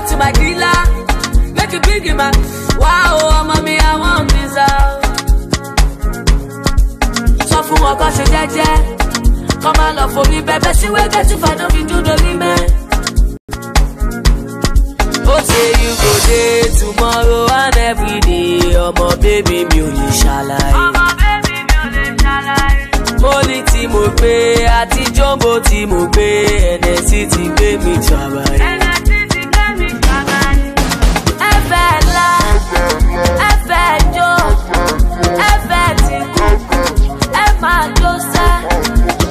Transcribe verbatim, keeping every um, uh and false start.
talk to my dealer, make it big in my. Wow, mommy, I want this out. So for what I should get, come on, love for me, baby. See where get to find out you do the limit. Oh, say you go there tomorrow and every day. Oh, my baby, me only shall I. Oh, my baby, me only shall I. Moli ti mo pe, ati jumbo ti mo pe, N S C ti pe mi trabai. N S C ti pe mi trabai. Efe la, efe jo, efe ti kuku, efa jo sa.